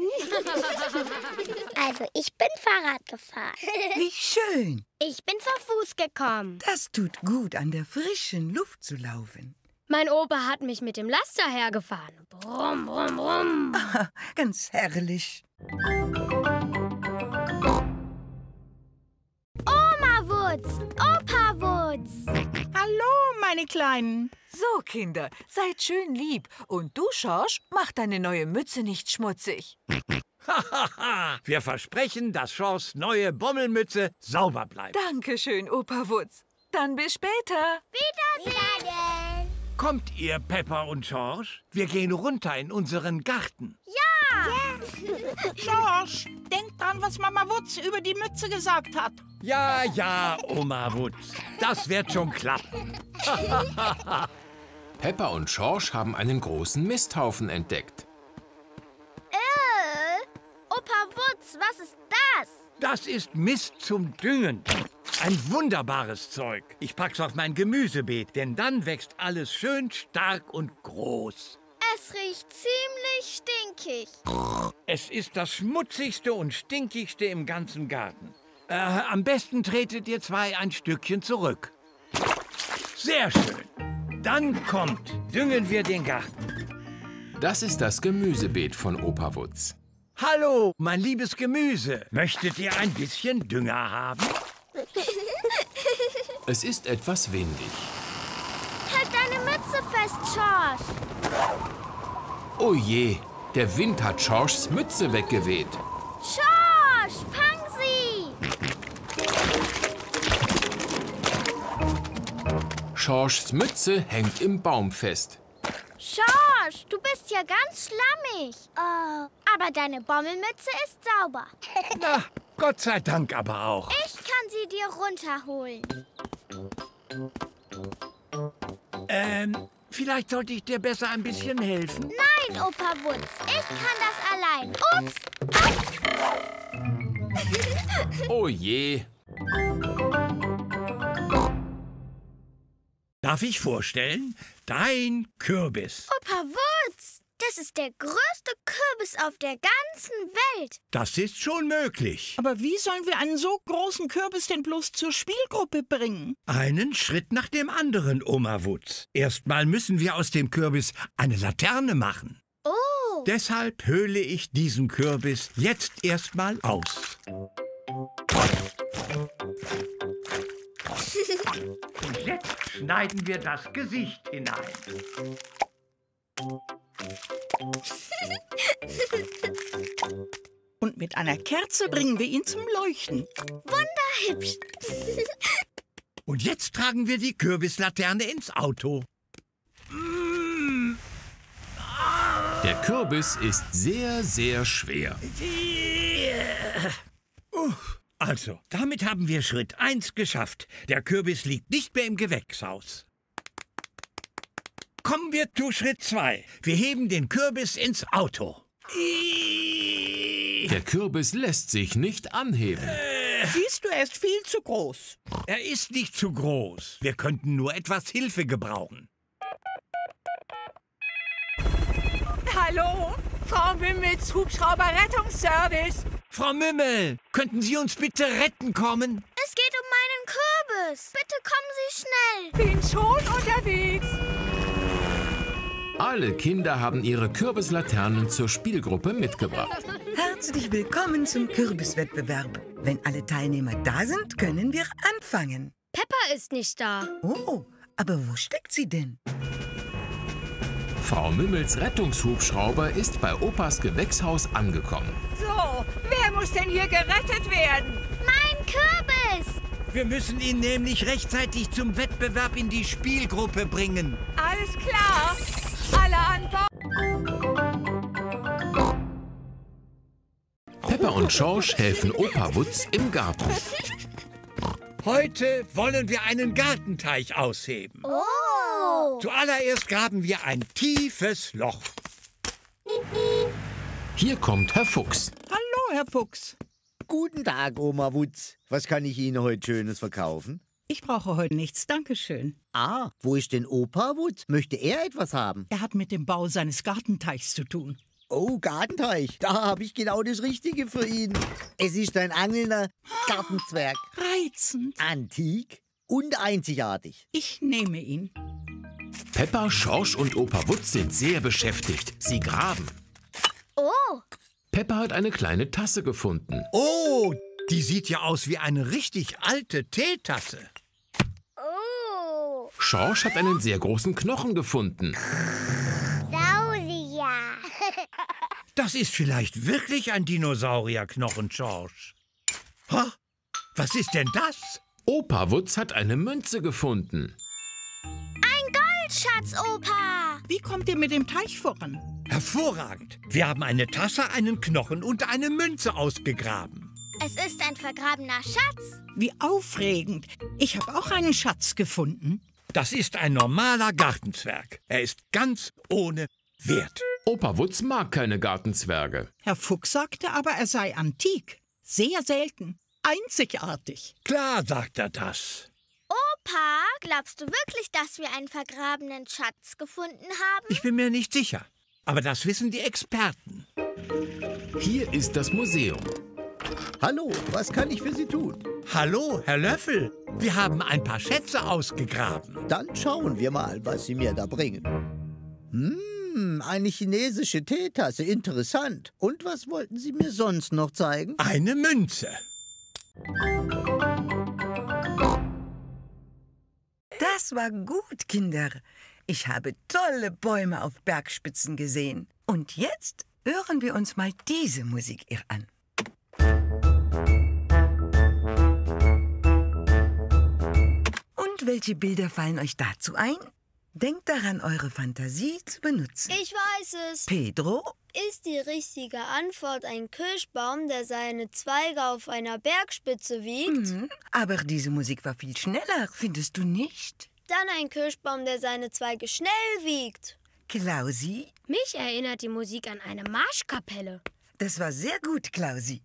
Also, ich bin Fahrrad gefahren. Wie schön. Ich bin zu Fuß gekommen. Das tut gut, an der frischen Luft zu laufen. Mein Opa hat mich mit dem Laster hergefahren. Brumm, brumm, brumm. Aha, ganz herrlich. Oma Woods, Opa Woods. Hallo, meine Kleinen. So, Kinder, seid schön lieb. Und du, Schorsch, mach deine neue Mütze nicht schmutzig. Hahaha, wir versprechen, dass Schorschs neue Bommelmütze sauber bleibt. Dankeschön, Opa Wutz. Dann bis später. Wiedersehen. Kommt ihr, Peppa und Schorsch? Wir gehen runter in unseren Garten. Ja. Schorsch, denk dran, was Mama Wutz über die Mütze gesagt hat. Ja, ja, Oma Wutz. Das wird schon klappen. Peppa und Schorsch haben einen großen Misthaufen entdeckt. Äh, Opa Wutz, was ist das? Das ist Mist zum Düngen. Ein wunderbares Zeug. Ich pack's auf mein Gemüsebeet, denn dann wächst alles schön stark und groß. Es riecht ziemlich stinkig. Es ist das schmutzigste und stinkigste im ganzen Garten. Äh, am besten tretet ihr zwei ein Stückchen zurück. Sehr schön. Dann kommt, düngen wir den Garten. Das ist das Gemüsebeet von Opa Wutz. Hallo, mein liebes Gemüse. Möchtet ihr ein bisschen Dünger haben? Es ist etwas windig. Halt deine Mütze fest, Schorsch. Oh je, der Wind hat Schorschs Mütze weggeweht. Schorsch, fang sie! Schorschs Mütze hängt im Baum fest. Schorsch, du bist ja ganz schlammig. Oh, aber deine Bommelmütze ist sauber. Na, Gott sei Dank aber auch. Ich kann sie dir runterholen. Ähm, vielleicht sollte ich dir besser ein bisschen helfen. Nein, Opa Wutz, ich kann das allein. Ups! Oh je. Darf ich vorstellen? Dein Kürbis. Opa Wutz, das ist der größte Kürbis auf der ganzen Welt. Das ist schon möglich. Aber wie sollen wir einen so großen Kürbis denn bloß zur Spielgruppe bringen? Einen Schritt nach dem anderen, Oma Wutz. Erstmal müssen wir aus dem Kürbis eine Laterne machen. Oh. Deshalb höhle ich diesen Kürbis jetzt erstmal aus. Und jetzt schneiden wir das Gesicht hinein. Und mit einer Kerze bringen wir ihn zum Leuchten. Wunderhübsch. Und jetzt tragen wir die Kürbislaterne ins Auto. Der Kürbis ist sehr, sehr schwer. Also, damit haben wir Schritt eins geschafft. Der Kürbis liegt nicht mehr im Gewächshaus. Kommen wir zu Schritt zwei. Wir heben den Kürbis ins Auto. Der Kürbis lässt sich nicht anheben. Siehst du, er ist viel zu groß. Er ist nicht zu groß. Wir könnten nur etwas Hilfe gebrauchen. Hallo, Frau Mümmels Hubschrauber-Rettungsservice. Frau Mümmel, könnten Sie uns bitte retten kommen? Es geht um meinen Kürbis. Bitte kommen Sie schnell. Bin schon unterwegs. Alle Kinder haben ihre Kürbislaternen zur Spielgruppe mitgebracht. Herzlich willkommen zum Kürbiswettbewerb. Wenn alle Teilnehmer da sind, können wir anfangen. Peppa ist nicht da. Oh, aber wo steckt sie denn? Frau Mümmels Rettungshubschrauber ist bei Opas Gewächshaus angekommen. So, wer muss denn hier gerettet werden? Mein Kürbis. Wir müssen ihn nämlich rechtzeitig zum Wettbewerb in die Spielgruppe bringen. Alles klar. Alle an Bord. Peppa und Schorsch helfen Opa Wutz im Garten. Heute wollen wir einen Gartenteich ausheben. Oh! Zuallererst graben wir ein tiefes Loch. Hier kommt Herr Fuchs. Hallo, Herr Fuchs. Guten Tag, Oma Wutz. Was kann ich Ihnen heute Schönes verkaufen? Ich brauche heute nichts, dankeschön. Ah, wo ist denn Opa Wutz? Möchte er etwas haben? Er hat mit dem Bau seines Gartenteichs zu tun. Oh, Gartenteich. Da habe ich genau das Richtige für ihn. Es ist ein angelnder Gartenzwerg. Reizend. Antik und einzigartig. Ich nehme ihn. Peppa, Schorsch und Opa Wutz sind sehr beschäftigt. Sie graben. Oh! Peppa hat eine kleine Tasse gefunden. Oh, die sieht ja aus wie eine richtig alte Teetasse. Oh! Schorsch hat einen sehr großen Knochen gefunden. Saurier. Das ist vielleicht wirklich ein Dinosaurierknochen, George. Ha? Was ist denn das? Opa Wutz hat eine Münze gefunden. Ein Goldschatz, Opa. Wie kommt ihr mit dem Teich voran? Hervorragend. Wir haben eine Tasse, einen Knochen und eine Münze ausgegraben. Es ist ein vergrabener Schatz. Wie aufregend. Ich habe auch einen Schatz gefunden. Das ist ein normaler Gartenzwerg. Er ist ganz ohne Wert. Opa Wutz mag keine Gartenzwerge. Herr Fuchs sagte aber, er sei antik. Sehr selten. Einzigartig. Klar sagt er das. Opa, glaubst du wirklich, dass wir einen vergrabenen Schatz gefunden haben? Ich bin mir nicht sicher. Aber das wissen die Experten. Hier ist das Museum. Hallo, was kann ich für Sie tun? Hallo, Herr Löffel. Wir haben ein paar Schätze ausgegraben. Dann schauen wir mal, was Sie mir da bringen. Hm, eine chinesische Teetasse. Interessant. Und was wollten Sie mir sonst noch zeigen? Eine Münze. Das war gut, Kinder. Ich habe tolle Bäume auf Bergspitzen gesehen. Und jetzt hören wir uns mal diese Musik hier an. Und welche Bilder fallen euch dazu ein? Denkt daran, eure Fantasie zu benutzen. Ich weiß es. Pedro? Ist die richtige Antwort ein Kirschbaum, der seine Zweige auf einer Bergspitze wiegt? Mhm, aber diese Musik war viel schneller, findest du nicht? Dann ein Kirschbaum, der seine Zweige schnell wiegt. Klausi? Mich erinnert die Musik an eine Marschkapelle. Das war sehr gut, Klausi.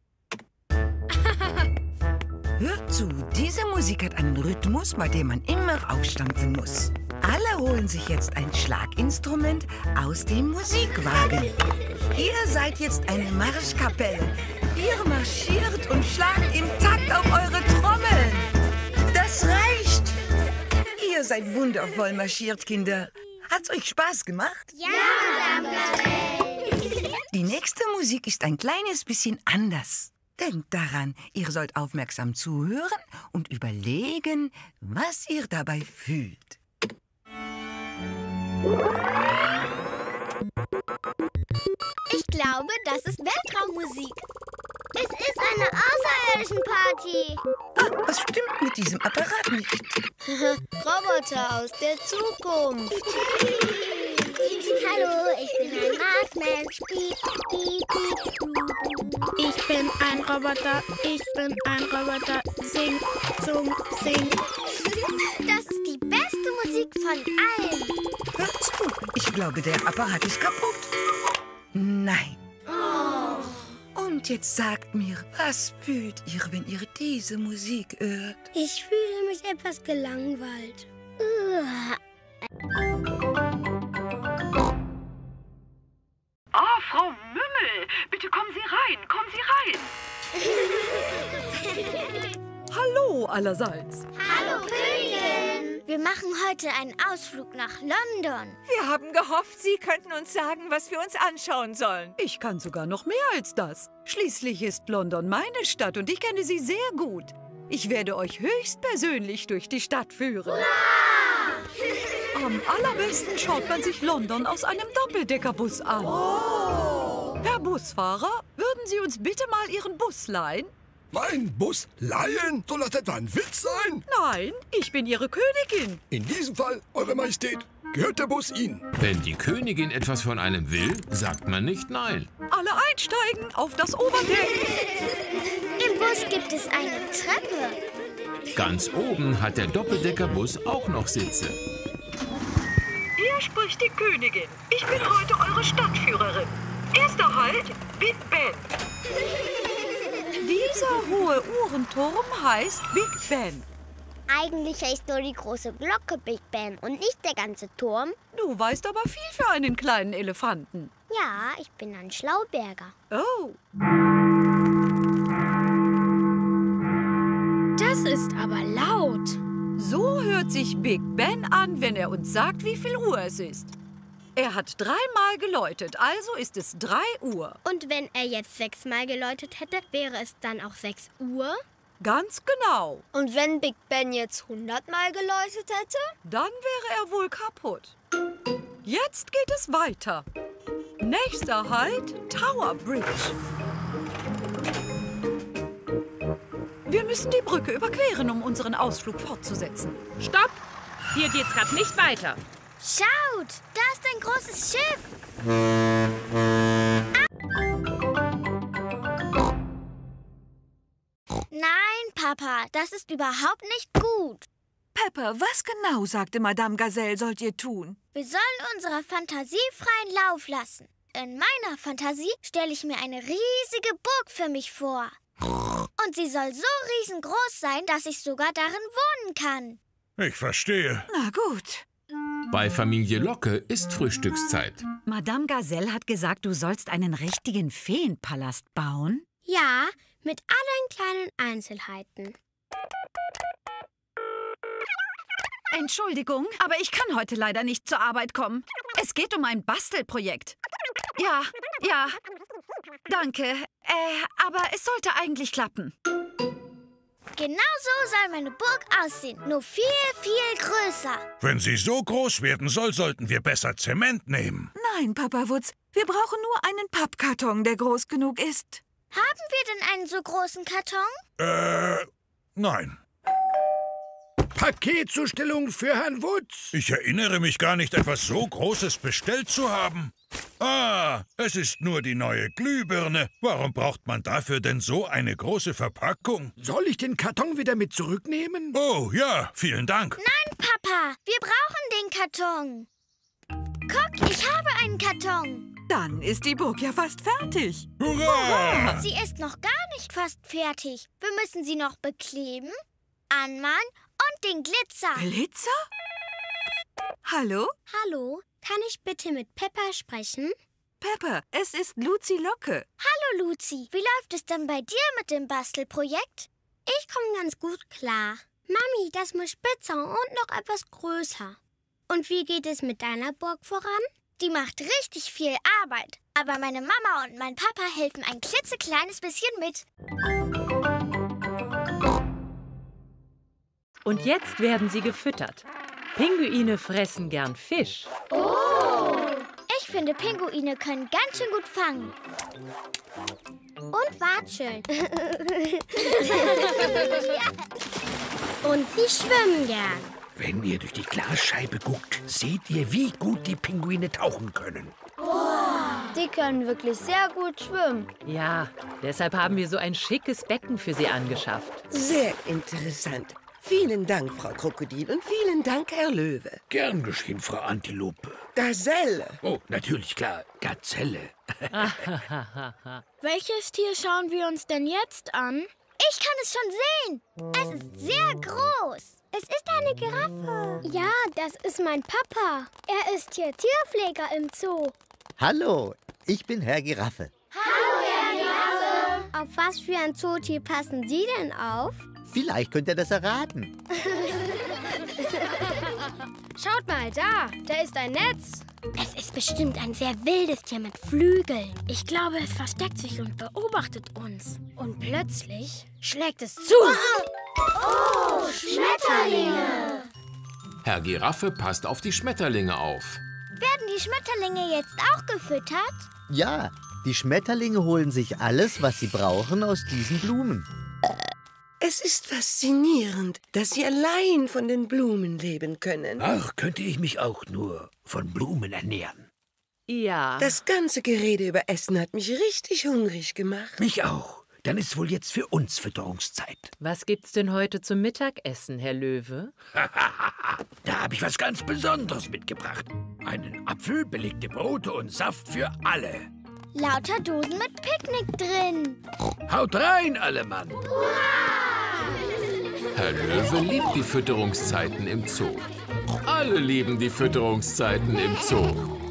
Hört zu, diese Musik hat einen Rhythmus, bei dem man immer aufstampfen muss. Alle holen sich jetzt ein Schlaginstrument aus dem Musikwagen. Ihr seid jetzt eine Marschkapelle. Ihr marschiert und schlagt im Takt auf eure Trommeln. Das reicht. Ihr seid wundervoll marschiert, Kinder. Hat's euch Spaß gemacht? Ja, danke. Die nächste Musik ist ein kleines bisschen anders. Denkt daran, ihr sollt aufmerksam zuhören und überlegen, was ihr dabei fühlt. Ich glaube, das ist Weltraummusik. Es ist eine Außerirdischen-Party. Ah, was stimmt mit diesem Apparat nicht? Roboter aus der Zukunft. Hallo, ich bin ein Marsmensch. Piep, piep, piep, du, du. Ich bin ein Roboter, ich bin ein Roboter. Sing, sung, sing. Das ist die beste Musik von allen. Hört zu, ich glaube, der Apparat ist kaputt. Nein. Oh. Und jetzt sagt mir, was fühlt ihr, wenn ihr diese Musik hört? Ich fühle mich etwas gelangweilt. Oh, Frau Mümmel, bitte kommen Sie rein, kommen Sie rein. Hallo allerseits. Hallo, Königin. Wir machen heute einen Ausflug nach London. Wir haben gehofft, Sie könnten uns sagen, was wir uns anschauen sollen. Ich kann sogar noch mehr als das. Schließlich ist London meine Stadt und ich kenne sie sehr gut. Ich werde euch höchstpersönlich durch die Stadt führen. Hurra! Am allerbesten schaut man sich London aus einem Doppeldeckerbus an. Oh. Herr Busfahrer, würden Sie uns bitte mal Ihren Bus leihen? Mein Bus leihen? Soll das etwa ein Witz sein? Nein, ich bin Ihre Königin. In diesem Fall, Eure Majestät, gehört der Bus Ihnen. Wenn die Königin etwas von einem will, sagt man nicht nein. Alle einsteigen auf das Oberdeck. Im Bus gibt es eine Treppe. Ganz oben hat der Doppeldeckerbus auch noch Sitze. Hier spricht die Königin. Ich bin heute eure Stadtführerin. Erster Halt, Big Ben. Dieser hohe Uhrenturm heißt Big Ben. Eigentlich heißt nur die große Glocke Big Ben und nicht der ganze Turm. Du weißt aber viel für einen kleinen Elefanten. Ja, ich bin ein Schlauberger. Oh. Das ist aber laut. So hört sich Big Ben an, wenn er uns sagt, wie viel Uhr es ist. Er hat dreimal geläutet, also ist es drei Uhr. Und wenn er jetzt sechsmal geläutet hätte, wäre es dann auch sechs Uhr? Ganz genau. Und wenn Big Ben jetzt hundertmal geleuchtet hätte? Dann wäre er wohl kaputt. Jetzt geht es weiter. Nächster Halt, Tower Bridge. Wir müssen die Brücke überqueren, um unseren Ausflug fortzusetzen. Stopp! Hier geht's gerade nicht weiter. Schaut, da ist ein großes Schiff. Nein, Papa, das ist überhaupt nicht gut. Pepper, was genau sagte Madame Gazelle, sollt ihr tun? Wir sollen unserer Fantasie freien Lauf lassen. In meiner Fantasie stelle ich mir eine riesige Burg für mich vor. Und sie soll so riesengroß sein, dass ich sogar darin wohnen kann. Ich verstehe. Na gut. Bei Familie Locke ist Frühstückszeit. Madame Gazelle hat gesagt, du sollst einen richtigen Feenpalast bauen. Ja, mit allen kleinen Einzelheiten. Entschuldigung, aber ich kann heute leider nicht zur Arbeit kommen. Es geht um ein Bastelprojekt. Ja, ja. Danke. Äh, aber es sollte eigentlich klappen. Genau so soll meine Burg aussehen, nur viel, viel größer. Wenn sie so groß werden soll, sollten wir besser Zement nehmen. Nein, Papa Wutz, wir brauchen nur einen Pappkarton, der groß genug ist. Haben wir denn einen so großen Karton? Äh, nein. Paketzustellung für Herrn Wutz. Ich erinnere mich gar nicht, etwas so Großes bestellt zu haben. Ah, es ist nur die neue Glühbirne. Warum braucht man dafür denn so eine große Verpackung? Soll ich den Karton wieder mit zurücknehmen? Oh, ja, vielen Dank. Nein, Papa, wir brauchen den Karton. Guck, ich habe einen Karton. Dann ist die Burg ja fast fertig. Hurra! Sie ist noch gar nicht fast fertig. Wir müssen sie noch bekleben, anmalen und den Glitzer. Glitzer? Hallo? Hallo, kann ich bitte mit Pepper sprechen? Pepper, es ist Luzi Locke. Hallo, Luzi. Wie läuft es denn bei dir mit dem Bastelprojekt? Ich komme ganz gut klar. Mami, das muss spitzer und noch etwas größer. Und wie geht es mit deiner Burg voran? Die macht richtig viel Arbeit. Aber meine Mama und mein Papa helfen ein klitzekleines bisschen mit. Und jetzt werden sie gefüttert. Pinguine fressen gern Fisch. Oh! Ich finde, Pinguine können ganz schön gut fangen. Und watscheln. Und sie schwimmen gern. Wenn ihr durch die Glasscheibe guckt, seht ihr, wie gut die Pinguine tauchen können. Die können wirklich sehr gut schwimmen. Ja, deshalb haben wir so ein schickes Becken für sie angeschafft. Sehr interessant. Vielen Dank, Frau Krokodil, und vielen Dank, Herr Löwe. Gern geschehen, Frau Antilope. Gazelle. Oh, natürlich, klar. Gazelle. Welches Tier schauen wir uns denn jetzt an? Ich kann es schon sehen. Es ist sehr groß. Es ist eine Giraffe. Ja, das ist mein Papa. Er ist hier Tierpfleger im Zoo. Hallo, ich bin Herr Giraffe. Hallo, Herr Giraffe. Auf was für ein Zootier passen Sie denn auf? Vielleicht könnt ihr das erraten. Schaut mal, da. Da ist ein Netz. Es ist bestimmt ein sehr wildes Tier mit Flügeln. Ich glaube, es versteckt sich und beobachtet uns. Und plötzlich schlägt es zu. Oh, Schmetterlinge! Herr Giraffe passt auf die Schmetterlinge auf. Werden die Schmetterlinge jetzt auch gefüttert? Ja, die Schmetterlinge holen sich alles, was sie brauchen, aus diesen Blumen. Es ist faszinierend, dass Sie allein von den Blumen leben können. Ach, könnte ich mich auch nur von Blumen ernähren. Ja. Das ganze Gerede über Essen hat mich richtig hungrig gemacht. Mich auch. Dann ist wohl jetzt für uns Fütterungszeit. Was gibt's denn heute zum Mittagessen, Herr Löwe? Da habe ich was ganz Besonderes mitgebracht. Einen Apfel, belegte Brote und Saft für alle. Lauter Dosen mit Picknick drin. Haut rein, alle Mann. Herr Löwe liebt die Fütterungszeiten im Zoo. Alle lieben die Fütterungszeiten im Zoo.